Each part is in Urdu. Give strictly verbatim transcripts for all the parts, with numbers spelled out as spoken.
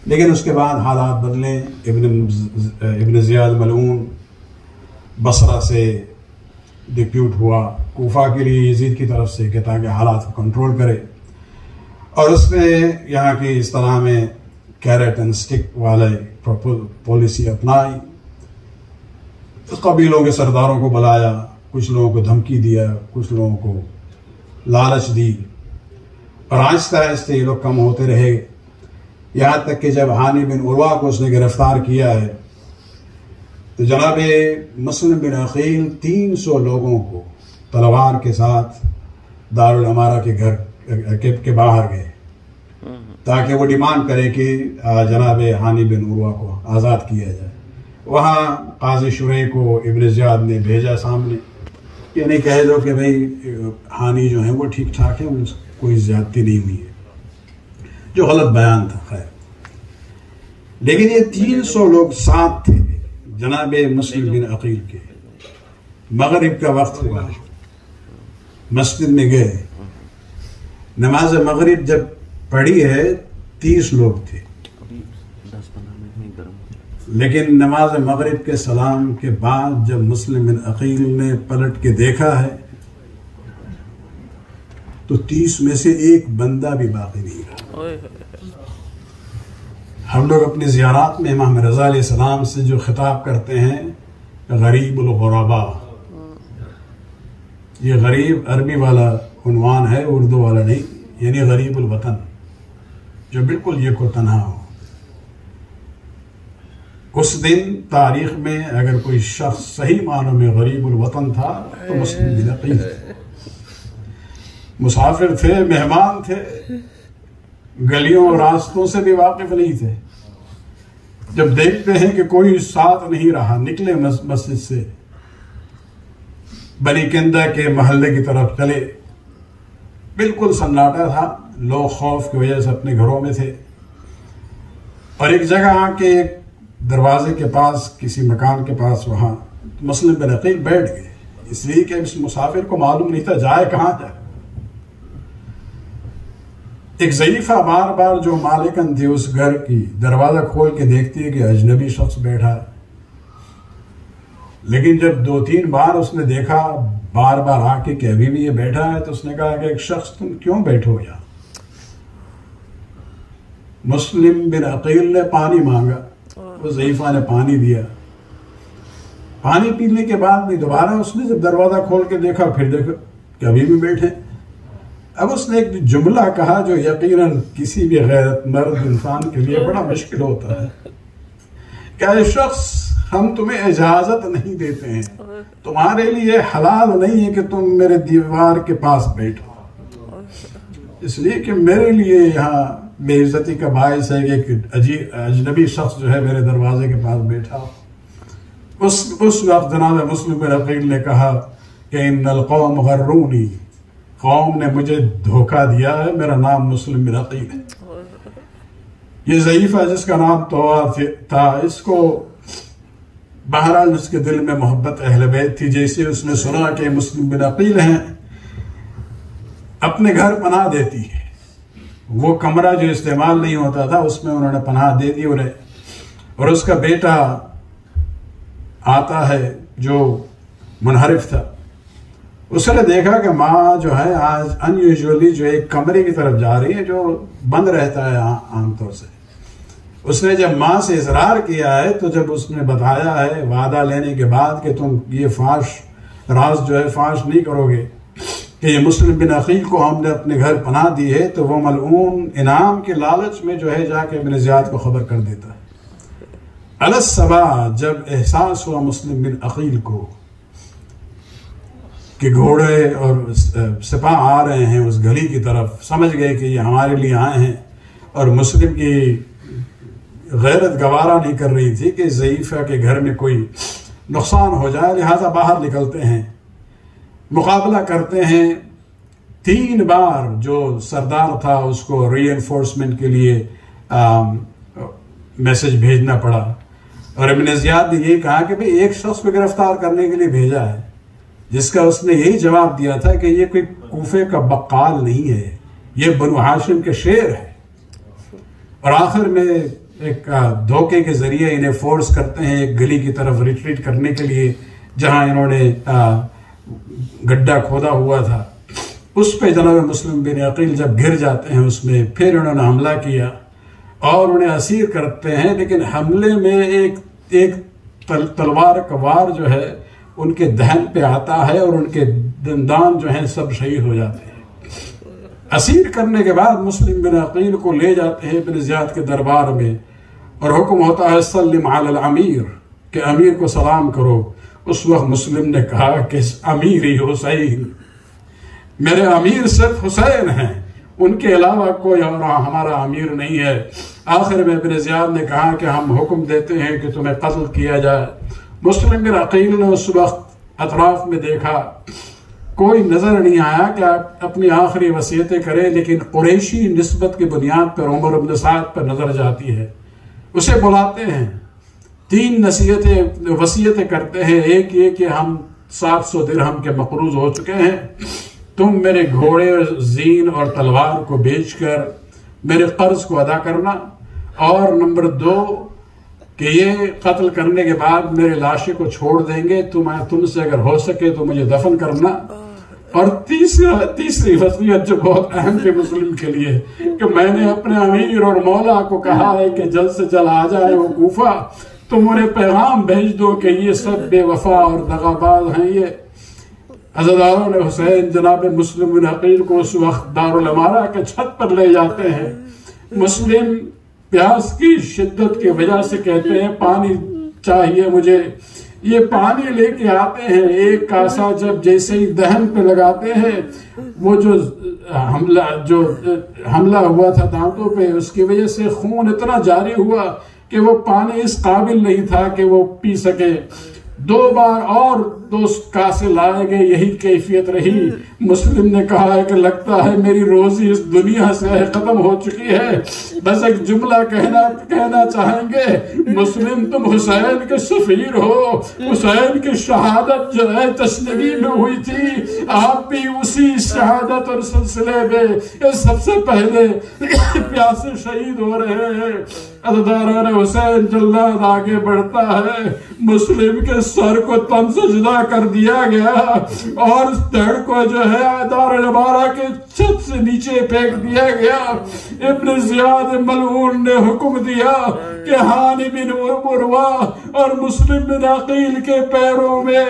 لیکن اس کے بعد حالات بدلے. ابن ابن زیاد ملعون بصرہ سے ڈپیوٹ ہوا کوفہ کے لیے یزید کی طرف سے کہ تاکہ حالات کو کنٹرول کرے، اور اس نے یہاں کی اس طرح میں کیرٹ اینڈ سٹک والے پالیسی اپنائی. قبیلوں کے سرداروں کو بلایا، کچھ لوگوں کو دھمکی دیا، کچھ لوگوں کو لالچ دی، اور آہستہ آہستہ یہ لوگ کم ہوتے رہے، یہاں تک کہ جب ہانی بن عروہ کو اس نے گرفتار کیا ہے تو جناب مسلم بن عقیل تین سو لوگوں کو تلوار کے ساتھ دارالامارہ کے گھر کے باہر گئے تاکہ وہ ڈیمانڈ کرے کہ جناب ہانی بن عروہ کو آزاد کیا جائے. وہاں قاضی شریح کو ابن زیاد نے بھیجا سامنے کہ نہیں کہہ دو کہ بھئی ہانی جو ہیں وہ ٹھیک ٹھاک ہیں، کوئی زیادتی نہیں ہوئی ہے، جو غلط بیان تھا. خیر، لیکن یہ تین سو لوگ ساتھ تھے جناب مسلم بن عقیل کے. مغرب کا وقت ہوا، مسجد میں گئے، نماز مغرب جب پڑھی ہے تیس لوگ تھے، لیکن نماز مغرب کے سلام کے بعد جب مسلم بن عقیل نے پلٹ کے دیکھا ہے تو تیس میں سے ایک بندہ بھی باقی نہیں رہا. ہم لوگ اپنی زیارات میں امام رضا علیہ السلام سے جو خطاب کرتے ہیں غریب الغرباء، یہ غریب عربی والا عنوان ہے، اردو والا نہیں، یعنی غریب الوطن، جو بالکل یک و تنہا ہو. اس دن تاریخ میں اگر کوئی شخص صحیح معنوں میں غریب الوطن تھا تو مسلم بن عقیل تھے. مسافر تھے، مہمان تھے، گلیوں اور راستوں سے بھی واقف نہیں تھے. جب دیکھتے ہیں کہ کوئی ساتھ نہیں رہا، نکلے مسجد سے، بنی کندہ کے محلے کی طرف چلے. بالکل سناٹا تھا، لوگ خوف کی وجہ سے اپنے گھروں میں تھے، اور ایک جگہ آ کے ایک دروازے کے پاس، کسی مکان کے پاس، وہاں مسلم بن عقیل بیٹھ گئے، اس لیے کہ اس مسافر کو معلوم نہیں تھا جائے کہاں جائے. ایک ضعیفہ بار بار جو مالکن تھی اس گھر کی، دروازہ کھول کے دیکھتی ہے کہ اجنبی شخص بیٹھا ہے. لیکن جب دو تین بار اس نے دیکھا بار بار آ کے کہ ابھی بھی یہ بیٹھا ہے، تو اس نے کہا کہ ایک شخص تم کیوں بیٹھو یہاں؟ مسلم بن عقیل نے پانی مانگا، وہ ضعیفہ نے پانی دیا. پانی پینے کے بعد بھی دوبارہ اس نے جب دروازہ کھول کے دیکھا، پھر دیکھا کہ ابھی بھی بیٹھے. اب اس نے ایک جملہ کہا جو یقیناً کسی بھی غیرت مرد انسان کے لیے بڑا مشکل ہوتا ہے کہ اے شخص، ہم تمہیں اجازت نہیں دیتے ہیں، تمہارے لیے حلال نہیں ہے کہ تم میرے دیوار کے پاس بیٹھو، اس لیے کہ میرے لیے یہاں بے عزتی کا باعث ہے کہ ایک اجنبی شخص جو ہے میرے دروازے کے پاس بیٹھا. اس اس وقت جناب مسلم بن عقیل نے کہا کہ ان القوم غرونی، قوم نے مجھے دھوکہ دیا ہے، میرا نام مسلم بن عقیل ہے. یہ ضعیفہ جس کا نام طوا تھا، اس کو بہرحال اس کے دل میں محبت اہل بیت تھی. جیسے اس نے سنا کہ مسلم بن عقیل ہیں، اپنے گھر پناہ دیتی ہے. وہ کمرہ جو استعمال نہیں ہوتا تھا اس میں انہوں نے پناہ دے دی انہیں. اور اس کا بیٹا آتا ہے جو منحرف تھا، اس نے دیکھا کہ ماں جو ہے آج ان یوزولی جو ایک کمرے کی طرف جا رہی ہے جو بند رہتا ہے عام طور سے. اس نے جب ماں سے اصرار کیا ہے تو جب اس نے بتایا ہے وعدہ لینے کے بعد کہ تم یہ فاش راز جو ہے فاش نہیں کرو گے کہ یہ مسلم بن عقیل کو ہم نے اپنے گھر پناہ دی ہے، تو وہ ملعون انعام کے لالچ میں جو ہے جا کے ابن زیاد کو خبر کر دیتا ہے. الصبا جب احساس ہوا مسلم بن عقیل کو کہ گھوڑے اور سپاہ آ رہے ہیں اس گلی کی طرف، سمجھ گئے کہ یہ ہمارے لیے آئے ہیں، اور مسلم کی غیرت گوارا نہیں کر رہی تھی کہ ضعیفہ کے گھر میں کوئی نقصان ہو جائے، لہذا باہر نکلتے ہیں، مقابلہ کرتے ہیں. تین بار جو سردار تھا اس کو ری انفورسمنٹ کے لیے میسج بھیجنا پڑا، اور ابن زیاد نے یہ کہا کہ بھئی ایک شخص کو گرفتار کرنے کے لیے بھیجا ہے، جس کا اس نے یہی جواب دیا تھا کہ یہ کوئی کوفے کا بقال نہیں ہے، یہ بنو ہاشم کے شیر ہے. اور آخر میں ایک دھوکے کے ذریعے انہیں فورس کرتے ہیں ایک گلی کی طرف ریٹریٹ کرنے کے لیے جہاں انہوں نے گڈھا کھودا ہوا تھا. اس پہ جناب مسلم بن عقیل جب گر جاتے ہیں اس میں، پھر انہوں نے حملہ کیا اور انہیں اسیر کرتے ہیں، لیکن حملے میں ایک ایک تلوار کا وار جو ہے ان کے دہن پہ آتا ہے اور ان کے دندان جو ہیں سب شہید ہو جاتے ہیں. اسیر کرنے کے بعد مسلم بن عقیل کو لے جاتے ہیں ابن زیاد کے دربار میں اور حکم ہوتا ہے سلم علی الامیر، کہ امیر کو سلام کرو. اس وقت مسلم نے کہا کہ امیر ہی حسین، میرے امیر صرف حسین ہیں، ان کے علاوہ کوئی اور ہمارا امیر نہیں ہے. آخر میں ابن زیاد نے کہا کہ ہم حکم دیتے ہیں کہ تمہیں قتل کیا جائے. مسلم بن عقیل نے اس وقت اطراف میں دیکھا، کوئی نظر نہیں آیا کہ آپ اپنی آخری وصیتیں کریں، لیکن قریشی نسبت کی بنیاد پر عمر بن سعد پر نظر جاتی ہے. اسے بلاتے ہیں، تین نصیحتیں وصیتیں کرتے ہیں. ایک یہ کہ ہم سات سو درہم کے مقروض ہو چکے ہیں، تم میرے گھوڑے زین اور تلوار کو بیچ کر میرے قرض کو ادا کرنا. اور نمبر دو کہ یہ قتل کرنے کے بعد میرے لاشے کو چھوڑ دیں گے، تم تم سے اگر ہو سکے تو مجھے دفن کرنا. اور تیسرا تیسری وصیت جو بہت اہم تھی مسلم کے لیے، کہ میں نے اپنے امیر اور مولا کو کہا ہے کہ جلد سے جلد آ جائے وہ کوفہ، تم انہیں پیغام بھیج دو کہ یہ سب بے وفا اور دغاباز ہیں. یہ عزاداروں نے حسین جناب مسلم بن عقیل کو اس وقت دارالامارہ کے چھت پر لے جاتے ہیں. مسلم پیاس کی شدت کی وجہ سے کہتے ہیں پانی چاہیے مجھے. یہ پانی لے کے آتے ہیں، ایک کاسا جب جیسے ہی دہن پہ لگاتے ہیں، وہ جو حملہ جو حملہ ہوا تھا دانتوں پہ، اس کی وجہ سے خون اتنا جاری ہوا کہ وہ پانی اس قابل نہیں تھا کہ وہ پی سکے. دو بار اور دو کاسے لائے گئے، یہی کیفیت رہی. مسلم نے کہا ہے کہ لگتا ہے میری روزی اس دنیا سے ختم ہو چکی ہے. بس ایک جملہ کہنا کہنا چاہیں گے، مسلم تم حسین کے سفیر ہو. حسین کی شہادت جو ہے تشنگی میں ہوئی تھی، آپ بھی اسی شہادت اور سلسلے میں سب سے پہلے پیاسے شہید ہو رہے ہیں. عزاداران حسین جلاد آگے بڑھتا ہے، مسلم کے سر کو تن سے جدا کر دیا گیا اور دھڑ کو جو ہے دارالامارہ کے چھت سے نیچے پھینک دیا گیا. ابن زیاد ملعون نے حکم دیا کہ ہانی بن عروہ اور مسلم بن عقیل کے پیروں میں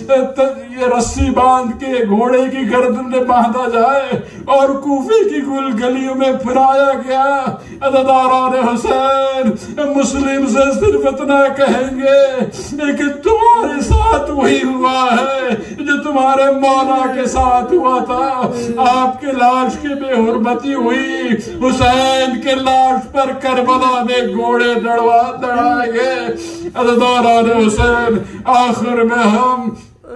یہ رسی باندھ کے گھوڑے کی گردن میں باندھا جائے اور کوفے کی گل گلیوں میں پھرایا گیا. عزاداران حسین مسلم سے صرف اتنا کہیں گے کہ تمہارے ساتھ وہی ہوا ہے جو تمہارے مولا کے ساتھ ہوا تھا. آپ کے لاش کی بے حرمتی ہوئی، حسین کے لاش پر کربلا میں گھوڑے دڑوا دڑائے گئے. عزاداران حسین آخر میں ہم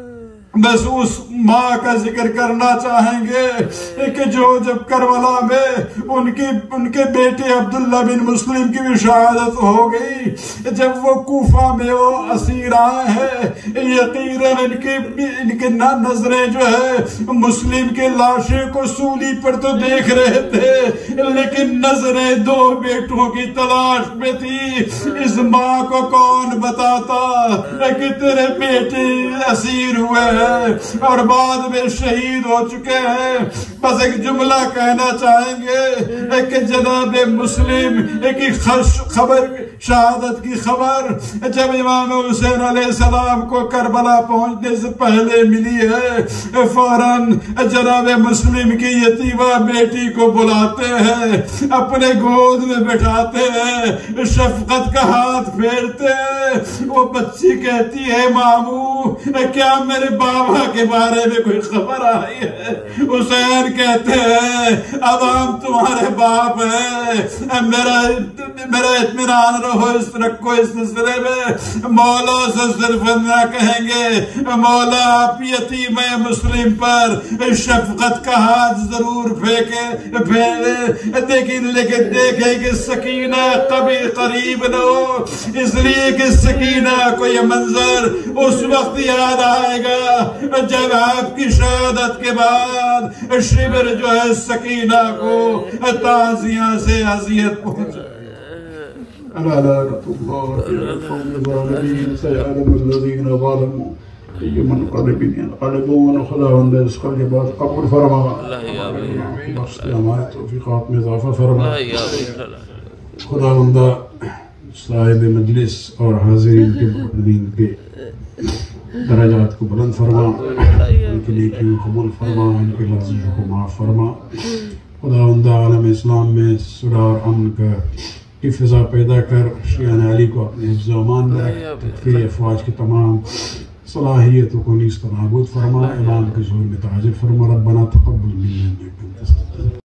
بس اس ماں کا ذکر کرنا چاہیں گے کہ جو جب کربلا میں ان کی ان کے بیٹے عبداللہ بن مسلم کی بھی شہادت ہو گئی، جب وہ کوفہ میں وہ اسیر آئے ہیں، یقیناً ان کی ان کی نظریں جو ہے مسلم کے لاشے کو سولی پر تو دیکھ رہے تھے، لیکن نظریں دو بیٹوں کی تلاش میں تھی. اس ماں کو کون بتاتا کہ تیرے بیٹے اسیر ہوئے ہیں اور بعد میں شہید ہو چکے ہیں. بس ایک جملہ کہنا چاہیں گے کہ جناب مسلم ایک خبر شہادت کی خبر جب امام حسین علیہ السلام کو کربلا پہنچنے سے پہلے ملی ہے، فوراً جناب مسلم کی یتیمہ بیٹی کو بلاتے ہیں، اپنے گود میں بٹھاتے ہیں، شفقت کا ہاتھ پھیرتے ہیں. وہ بچی کہتی ہے ماموں کیا میرے بابا کے بارے میں کوئی خبر آئی ہے؟ حسین کہتے ہیں اب ہم تمہارے باپ ہیں، میرا میرا اطمینان رہو اس رکھو اس سلسلے میں. مولا سے صرف نہ کہیں گے مولا آپ یتیم مسلم پر شفقت کا ہاتھ ضرور پھینکے پھیلے، لیکن لیکن دیکھیں کہ سکینہ کبھی قریب نہ ہو، اس لیے کہ سکینہ کو یہ منظر اس وقت یاد آئے گا جب آپ کی شہادت کے بعد شبر جو ہے سکینہ کو تعزیہ سے اذیت پہنچے. ألا لعنة الله على القوم الظالمين سيعلم الذين ظلموا أي منقلب ينقلبون خداوند اس کا یہ بات قبول فرما بخش دے ہمارے توفیقات میں اضافہ فرما خداوند صاحب مجلس اور حاضرین کے مقدمین کے درجات کو بلند فرما ان کی نیکیوں کو قبول فرما ان کے لفظوں کو معاف فرما خداوند عالم اسلام میں صلح اور امن کا کی فضا پیدا کر شیعہ علی کو اپنے حفظ و امان میں رکھ تکفیری افواج کی تمام صلاحیتوں کو نیز کا نابود فرما امام کے ظہور میں تعجب فرما ربنا تقبل منا انک انت